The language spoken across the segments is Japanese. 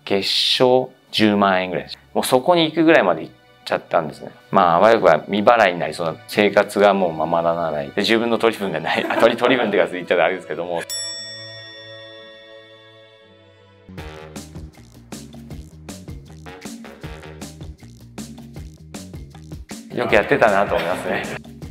月賞10万円ぐらいです。もうそこに行くぐらいまで行っちゃったんですね。まあ悪くは未払いになりそうな生活がもうままならない。で自分の取り分がない。取り分っていうか言っちゃうとあれですけども。よくやってたなと思いますね。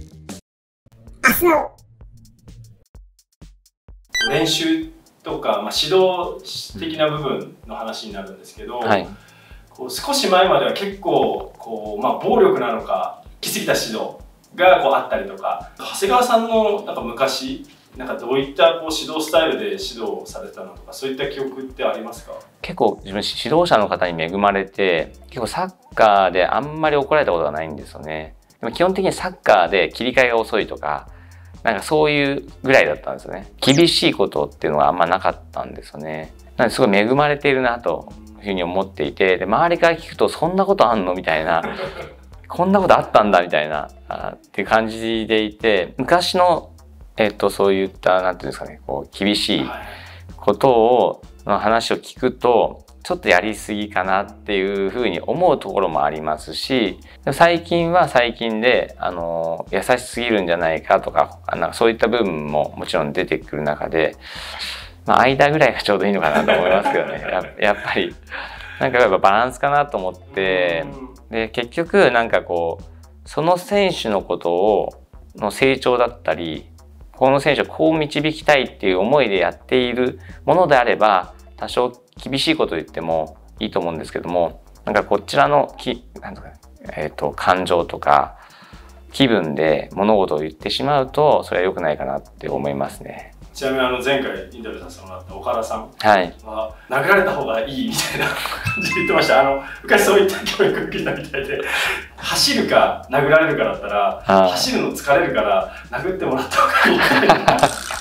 練習とか、指導的な部分の話になるんですけど、はい、こう少し前までは結構こう、暴力なのか行き過ぎた指導がこうあったりとか、長谷川さんのなんか昔どういったこう指導スタイルで指導されたのとか、そういった記憶ってありますか？結構自分指導者の方に恵まれて、結構サッカーであんまり怒られたことがないんですよね。でも基本的にサッカーで切り替えが遅いとか、そういうぐらいだったんですよね。厳しいことっていうのはあんまなかったんですよね。なのですごい恵まれているなというふうに思っていて、で周りから聞くとそんなことあんのみたいな、こんなことあったんだみたいなっていう感じでいて、昔のそういったなんていうんですかね、こう厳しいことの話を聞くとちょっとやりすぎかなっていうふうに思うところもありますし、最近は最近で優しすぎるんじゃないかとか、そういった部分ももちろん出てくる中で、間ぐらいがちょうどいいのかなと思いますけどね。やっぱりやっぱバランスかなと思って、で結局その選手のことの成長だったり、この選手をこう導きたいっていう思いでやっているものであれば、多少厳しいことを言ってもいいと思うんですけども、こちらの感情とか気分で物事を言ってしまうと、それは良くないかなって思いますね。 ちなみに前回インタビューさせてもらった岡田さんは、 はい、 殴られた方がいいみたいな感じで言ってました。昔そういった教育を受けたみたいで、走るか殴られるかだったら、走るの疲れるから殴ってもらった方がいいみたいな。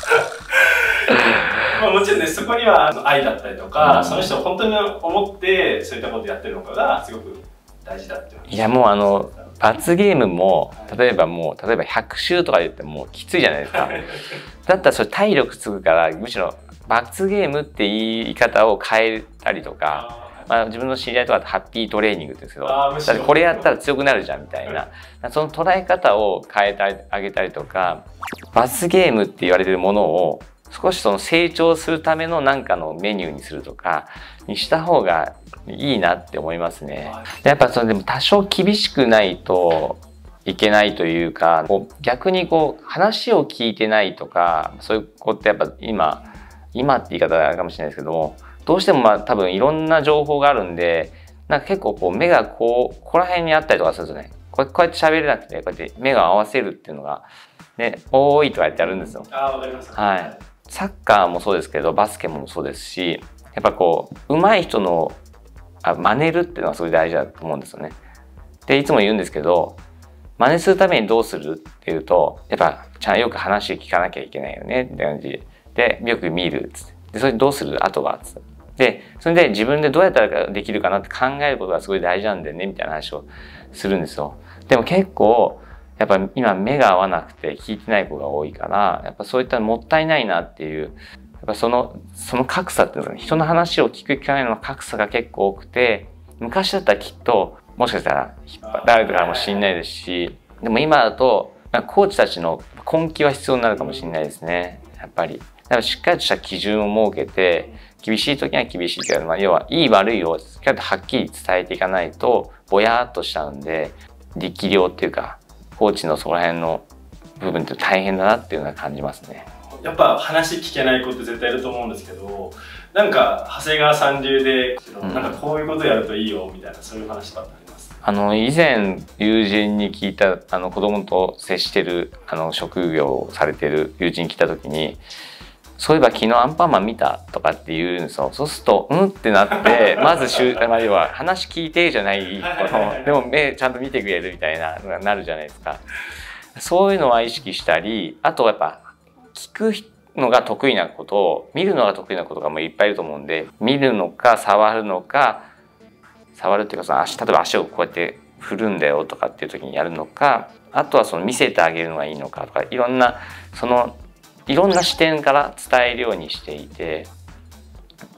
もちろんね、そこには愛だったりとか、その人を本当に思ってそういったことをやってるのかがすごく大事だっていう。 いやもう罰ゲームも例えば100周とか言ってもきついじゃないですか。だったらそれ体力つくから、むしろ罰ゲームって言い方を変えたりとか、自分の知り合いとかハッピートレーニングって言うんですけど、だってこれやったら強くなるじゃんみたいな、その捉え方を変えてあげたりとか、罰ゲームって言われてるものを少しその成長するためののメニューにするとかにした方がいいなって思いますね。やっぱでも多少厳しくないといけないというか、逆に話を聞いてないとか、そういう子ってやっぱ今って言い方あるかもしれないですけども、どうしても多分いろんな情報があるんで、結構目がここら辺にあったりとかするんですよね。こうやって喋れなくて、こうやって目が合わせるっていうのがね、多いとかやってやるんですよ。 わかります。 はい。サッカーもそうですけど、バスケもそうですし、やっぱ上手い人の真似るっていうのはすごい大事だと思うんですよね。でいつも言うんですけど、真似するためにどうするっていうと、やっぱちゃんとよく話聞かなきゃいけないよねって感じで、よく見るっつって、でそれどうするあとはっつって、でそれで自分でどうやったらできるかなって考えることがすごい大事なんだよねみたいな話をするんですよ。でも結構やっぱ今目が合わなくて聞いてない子が多いから、やっぱそういったもったいないなっていう、やっぱその格差っていうのは、人の話を聞く機会の格差が結構多くて、昔だったらきっともしかしたら引っ張られるかもしれないですし、でも今だとコーチたちの根気は必要になるかもしれないですね。やっぱりだからしっかりとした基準を設けて、厳しい時には厳しいけど、要はいい悪いをしっかりとはっきり伝えていかないとぼやっとしちゃうんで、力量っていうかコーチのそこら辺の部分って大変だなっていうのは感じますね。 やっぱ話聞けない子って絶対いると思うんですけど、長谷川さん流でこういうことやるといいよみたいな、そういう話ばっかります。 以前友人に聞いた、子供と接してる職業をされてる友人に聞いた時に、そういえば昨日アンパンマン見たとかって言うんですよ。そうするとうんってなって、まず要は話聞いてじゃないでも目ちゃんと見てくれるみたいなのがなるじゃないですか。そういうのは意識したり、あとやっぱ聞くのが得意なことを見るのが得意なことがもういっぱいいると思うんで、見るのか触るのか、触るっていうか例えば足をこうやって振るんだよとかっていう時にやるのか、あとは見せてあげるのがいいのかとか、いろんな視点から伝えるようにしていて、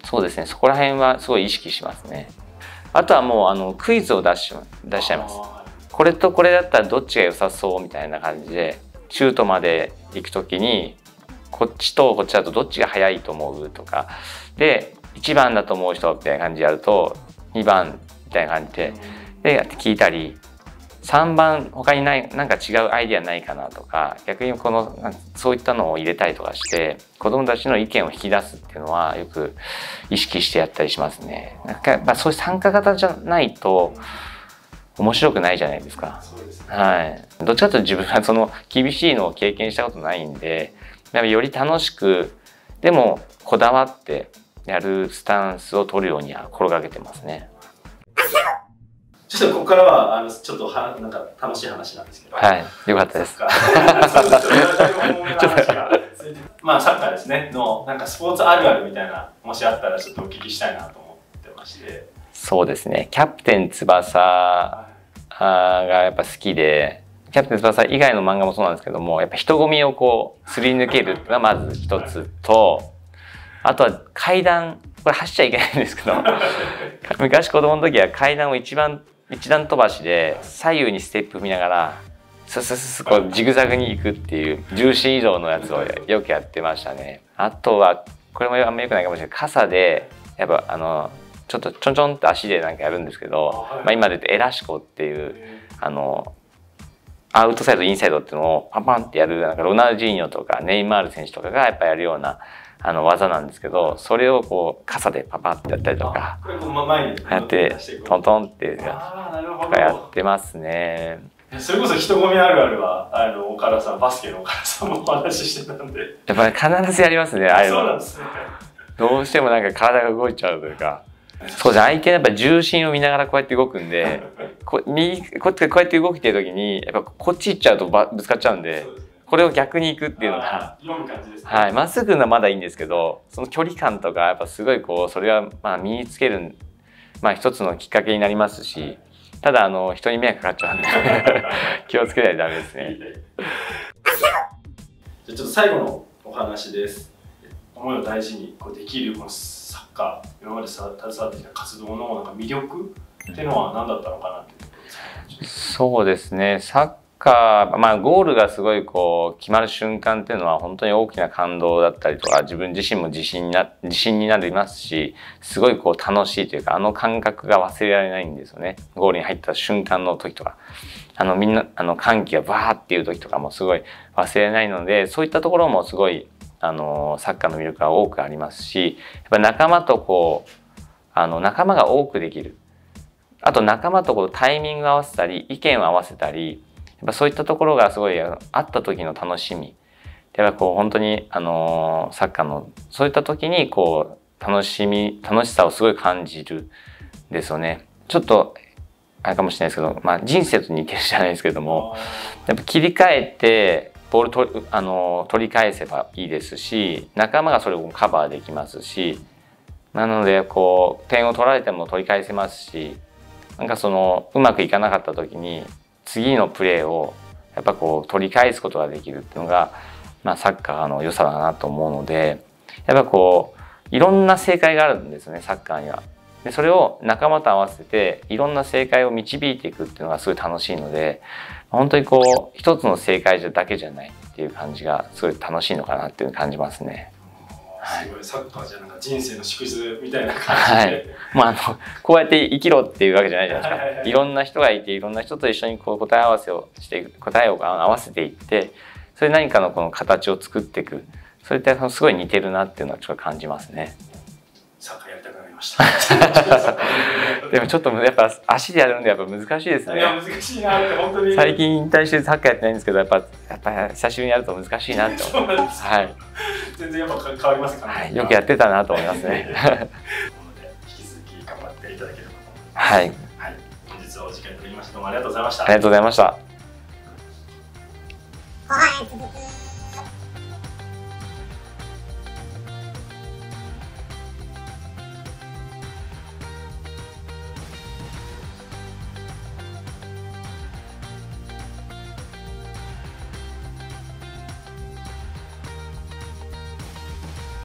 そうですね、そこら辺はすごい意識しますね。あとはもうクイズを出しちゃいます。これとこれだったらどっちが良さそうみたいな感じで、シュートまで行く時にこっちとこっちだとどっちが速いと思うとかで、1番だと思う人みたいな感じでやると2番みたいな感じで聞いたり、3番他になんか違うアイディアないかなとか、逆にそういったのを入れたりとかして子どもたちの意見を引き出すっていうのはよく意識してやったりしますね。なんかやっぱそういう参加型じゃないと面白くないじゃないですか。 そうですね。 はい。どっちかというと自分はその厳しいのを経験したことないんで、やっぱより楽しくでもこだわってやるスタンスを取るようには心がけてますね。 ちょっとここからはちょっとなんか楽しい話なんですけど。 はい、よかったです。 まあサッカーですねのなんかスポーツあるあるみたいなもしあったらちょっとお聞きしたいなと思ってまして。 そうですね。キャプテン翼がやっぱ好きで、キャプテン翼以外の漫画もそうなんですけども、やっぱ人混みをこうすり抜けるっていうのがまず一つと、あとは階段、これ走っちゃいけないんですけど、昔子供の時は階段を一段飛ばしで左右にステップ踏みながらこうジグザグに行くっていう重心移動のやつをよくやってましたね。あとはこれもあんま良くないかもしれない、傘でやっぱちょっとちょんちょんって足でなんかやるんですけど、まあ、今で言うとエラシコっていうアウトサイドインサイドっていうのをパンパンってやる、なんかロナウジーニョとかネイマール選手とかがやっぱやるような技なんですけど、それをこう傘でパパってやったりとかやってトントンってやってますね。 それこそ人混みあるあるは岡田さん、バスケの岡田さんもお話ししてたんで、 やっぱり必ずやりますね。あれそうなんですね。 どうしてもなんか体が動いちゃうというか、そうですね、相手のやっぱ重心を見ながらこうやって動くんで、こうやって動いてる時にやっぱこっち行っちゃうとぶつかっちゃうんで、これを逆に行くっていうのが、はい、まっすぐのはまだいいんですけど、その距離感とかやっぱすごいこうそれはまあ身につける、まあ一つのきっかけになりますし、ただ人に迷惑かかっちゃうんで気をつけないとダメですね。 じゃあちょっと最後のお話です。思いを大事にできるこのサッカー、今まで携わってきた活動のなんか魅力っていうのは何だったのかなっていうところですか。 そうですね、サッカー、まあ、ゴールがすごいこう決まる瞬間っていうのは本当に大きな感動だったりとか、自分自身も自信になりますし、すごいこう楽しいというか、感覚が忘れられないんですよね。ゴールに入った瞬間の時とか、みんな歓喜がバーっていう時とかもすごい忘れられないので、そういったところもすごいサッカーの魅力が多くありますし、やっぱ仲間とこう仲間が多くできる、あと仲間とこうタイミングを合わせたり意見を合わせたり、やっぱそういったところがすごいあった時の楽しみ、やっぱこう本当にサッカーのそういった時にこう楽しさをすごい感じるんですよね。ちょっとあれかもしれないですけど、まあ、人生と似てるじゃないですけども、やっぱ切り替えてボール取り返せばいいですし、仲間がそれをカバーできますし、なのでこう点を取られても取り返せますし、なんかうまくいかなかった時に次のプレーをやっぱこう取り返すことができるっていうのが、まあ、サッカーの良さだなと思うので、やっぱこういろんな正解があるんですね、サッカーには。でそれを仲間と合わせていろんな正解を導いていくっていうのがすごい楽しいので、本当にこう一つの正解だけじゃないっていう感じがすごい楽しいのかなっていう感じますね。 すごい、サッカーじゃなんか人生の縮図みたいな感じで、 はい、まあこうやって生きろっていうわけじゃないじゃないですか。いろんな人がいて、いろんな人と一緒にこう答え合わせをしていく、答えを合わせていって、それ何かのこの形を作っていく、それってすごい似てるなっていうのはちょっと感じますね。 サッカーやりたくなりました。 でもちょっとやっぱ足でやるんでやっぱ難しいですね。 いや難しいなって本当に。 最近引退してサッカーやってないんですけど、やっぱ久しぶりにやると難しいなって思います。はい。 全然やっぱ変わりますかね。 はい、よくやってたなと思いますね。 引き続き頑張っていただければと思います。 はい。 はい。本日はお時間いただきましてどうもありがとうございました。 ありがとうございました。 後半続く。